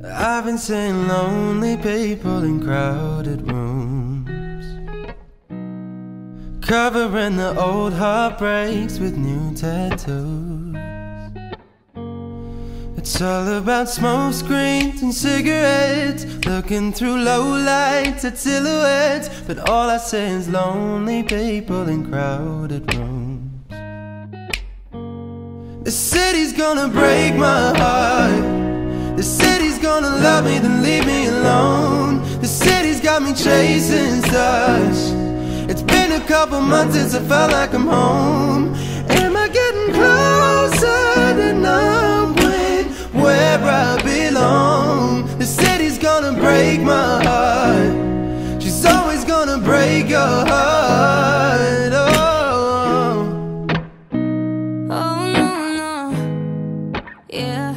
I've been seeing lonely people in crowded rooms, covering the old heartbreaks with new tattoos. It's all about smoke screens and cigarettes, looking through low lights at silhouettes. But all I see is lonely people in crowded rooms. The city's gonna break my heart. The city's gonna love me, then leave me alone. The city's got me chasing stars. It's been a couple months since I felt like I'm home. Am I getting closer to knowing where I belong? The city's gonna break my heart. She's always gonna break your heart. Oh, oh no, no, yeah.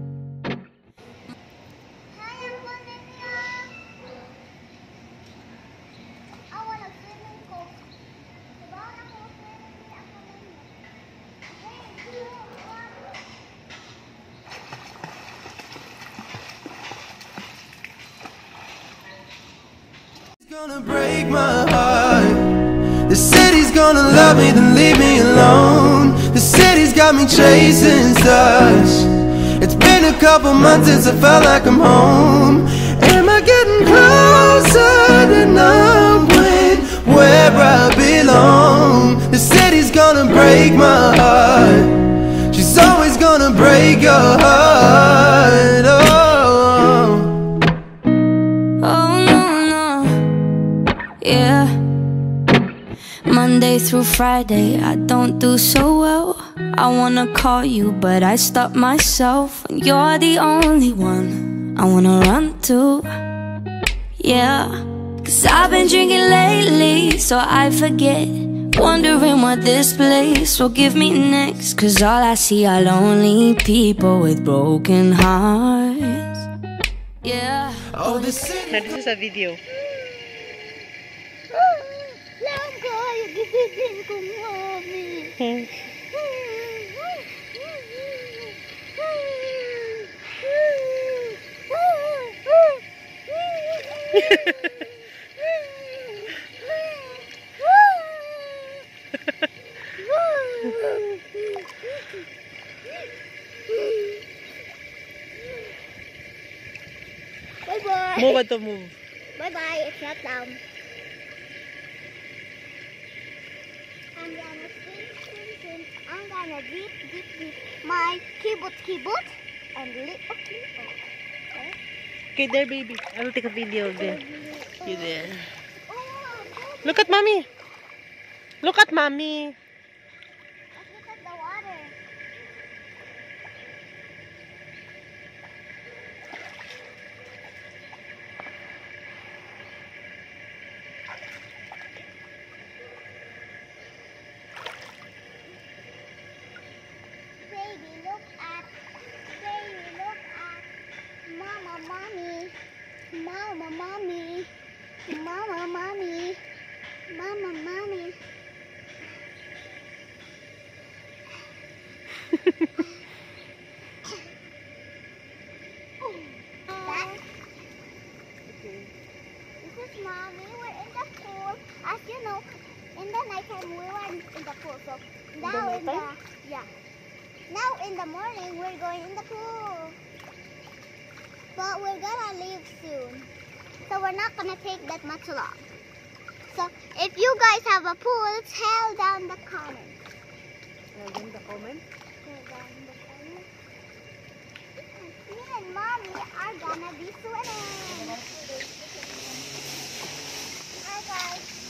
gonna break my heart. The city's gonna love me, then leave me alone. The city's got me chasing stars. It's been a couple months since I felt like I'm home. Am I getting closer to knowing where I belong? The city's gonna break my heart. She's always gonna break your heart. Oh, yeah. Monday through Friday, I don't do so well. I wanna call you, but I stop myself. And you're the only one I wanna run to. Yeah, 'cause I've been drinking lately, so I forget. Wondering what this place will give me next. 'Cause all I see are lonely people with broken hearts. Yeah. oh, the city. This is a video. Lang kayo gibitin ko, Mami. Bye-bye. Move to move. Bye-bye. It's not down. I'm gonna sing. I'm gonna beat my keyboard and little keyboard. Okay? Okay, there, baby. I will take a video there. You there. Oh, Look at mommy. Look at mommy. let's look at the water. Baby, look at Mama, Mommy, Mama, Mommy, Mama, Mommy, Mama, Mommy. This is Mommy. We're in the pool. As you know, in the nighttime we were in the pool. So now now in the morning we're going in the pool. But we're gonna leave soon. So we're not gonna take that much long. So if you guys have a pool, tell down the comments. In the comment. Me and Mommy are gonna be swimming. Hi guys.